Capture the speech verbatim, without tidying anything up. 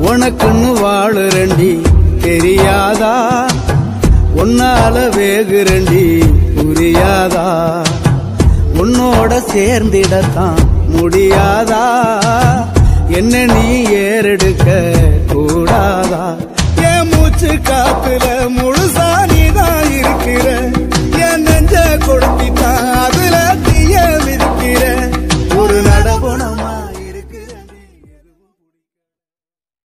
உனக்குன்னு வாழுறண்டி தெரியாதா உன்னால வேகுறண்டி புரியாதா உன்னோட சேர்ந்திடத்தான் முடியாதா என்ன நீ ஏறெடுக்க கூடாதா என் மூச்சு காத்துல